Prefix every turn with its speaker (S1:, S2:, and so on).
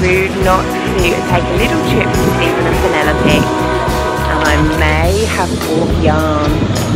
S1: rude not to take a little trip to Stephen and Penelope, and I may have bought yarn.